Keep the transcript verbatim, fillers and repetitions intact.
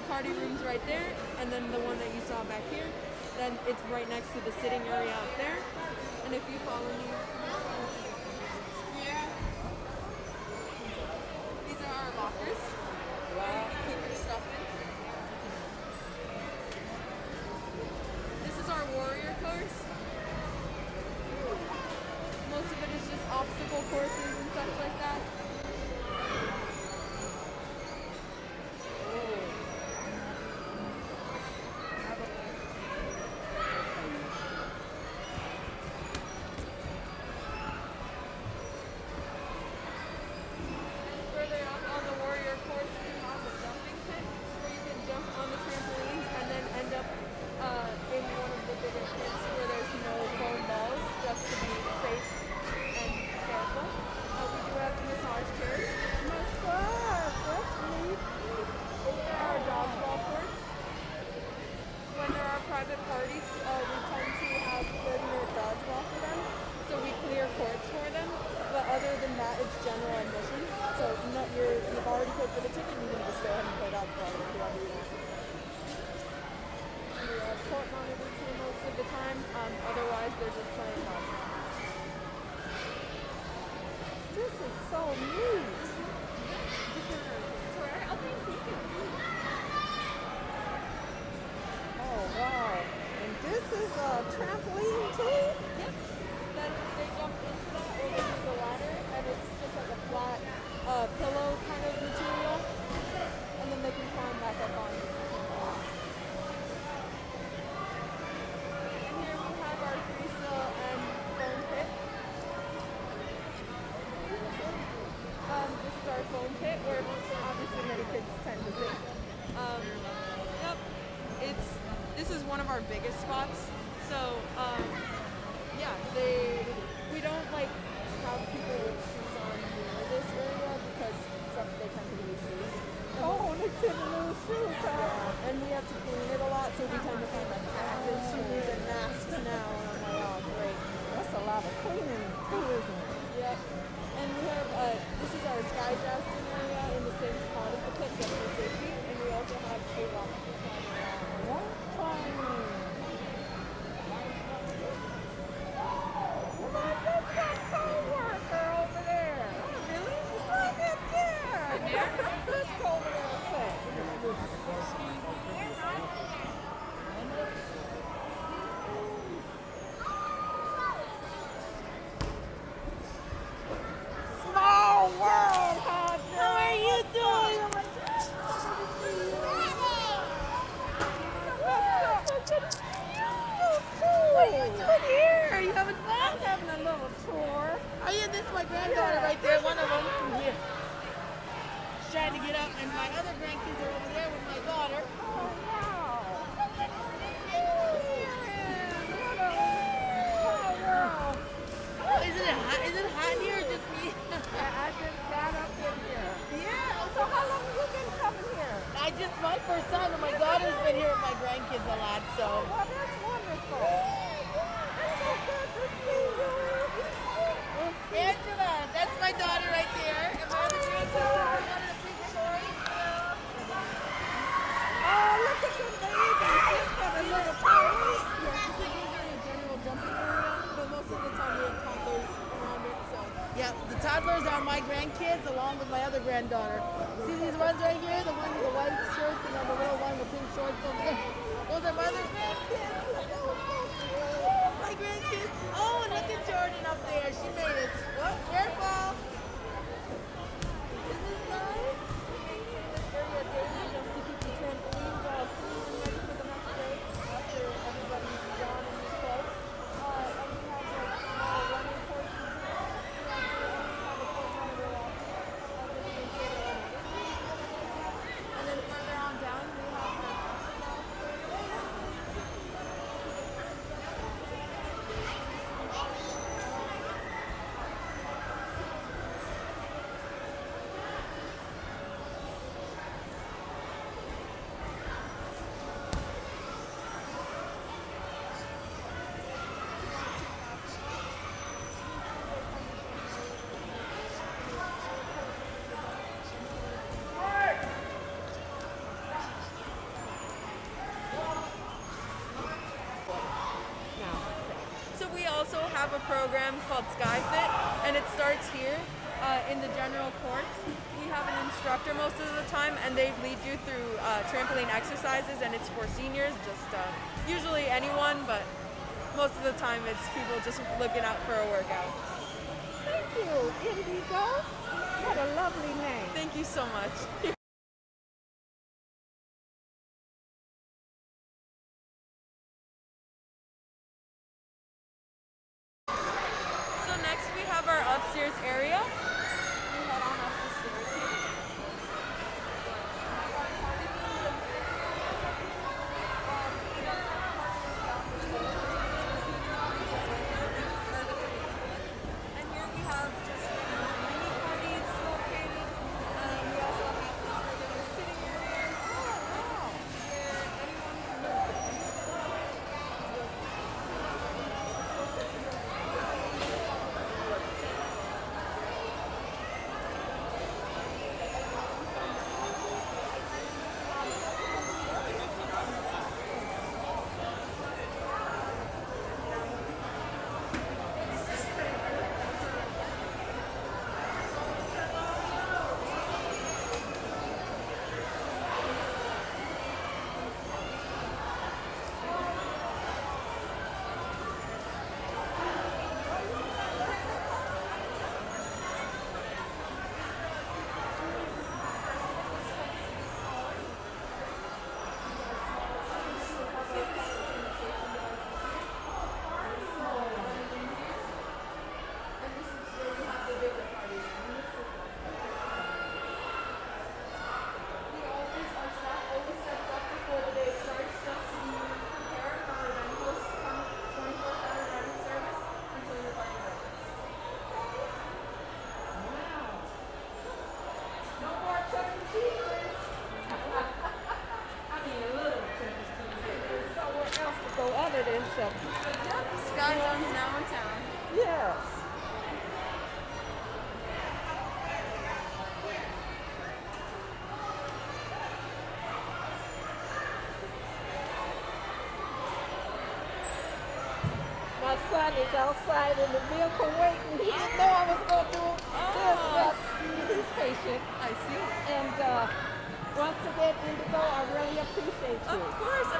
party room's right there, and then the one that you saw back here, then it's right next to the sitting area up there. And if you follow me, yeah, these are our lockers. Wow. Keep your stuff in. This is our warrior course. Most of it is just obstacle courses and such like that. Further up on the warrior course, we have a jumping pit where you can jump on the trampolines and then end up uh, in one of the bigger pits where there's no foam balls, just to be safe and careful. Uh, we do have massage chairs. Massage! That's neat. These are our dodgeball courts. When there are private parties, uh, we tend to have thirty minute dodgeball for them. So we clear courts for them. But other than that, it's general admission. So no, you're, you've already paid for the ticket, you can just go ahead and play dodgeball with whoever you want. We have court monitors here most of the time. Um, otherwise, they're just playing dodgeball. This is so neat. Oh wow! And this is a trampoline too. Yep. Then they jump into that or they use the ladder, and it's just like a flat uh, pillow kind of material, and then they can climb back up on it. And here we have our freestyle and foam pit. Um, this is our foam pit where obviously many kids tend to sink. Um, yep, it's this is one of our biggest spots. So um, yeah, they we don't like have people with shoes on near this area because some they tend to lose shoes. Oh, and it's in the loose shoes, huh? Yeah, and we have to clean it a lot, so we tend to find like active shoes and masks now. And I'm like, oh great, that's a lot of cleaning too, isn't it? Yep. And we have, uh, this is our sky jousting area in the same spot as the pit, just for safety. And we also have a rock climbing. Rock climbing. Well, I just got co-worker over there. Oh, really? It's right up there. In there? Let's go over there and say. Small world, huh? How are you doing? What are you doing here? Are you having fun? I'm having a little tour. Oh yeah, this is my granddaughter right there, one of them. Yeah. She's trying to get up, and my other grandkids are over there with my daughter. Oh, wow. So good to see you. What a small world. Oh, isn't it hot? Is it hot in here or just me? Yeah, I just got up in here. Yeah. So how long have you been coming here? I just, my first time, and my daughter's been here with my grandkids a lot, so. Well, that's wonderful. It's so good to see you. Angela, that's my daughter right there. And my other granddaughter, I wanted a big story. Oh, look at the baby. She's got a little toy. Yeah, so these are in a general jumping area, but most of the time we have toddlers around it, so. Yeah, the toddlers are my grandkids along with my other granddaughter. See these ones right here? The one with the white shorts and then the little one with pink shorts over there. Those are my other grandkids. My grandkids. Oh, and look at Jordan up there. She made it. Oh, careful. This is nice. This area daily just to keep the trampolines all clean and ready for the next day after everybody's gone and we close. Uh, and we have like small running courses here. We actually only have a court monitor out here. Uh, just to make sure they're running. And have a program called SkyFit, and it starts here uh, in the general courts. We have an instructor most of the time, and they lead you through uh, trampoline exercises, and it's for seniors, just uh, usually anyone, but most of the time it's people just looking out for a workout. Thank you, Indigo. What a lovely name. Thank you so much. So next we have our upstairs area. We head on up the stairs here. And here we have just mini parties located. Um, we also have these regular sitting areas. Where anyone can move. Go other than Chuck. Yep, Sky Zone's now in town. Yes. My son is outside in the vehicle waiting. He didn't know I was going to do this, but he's patient. I see. And uh, once again, Indigo, I really appreciate you. Of course,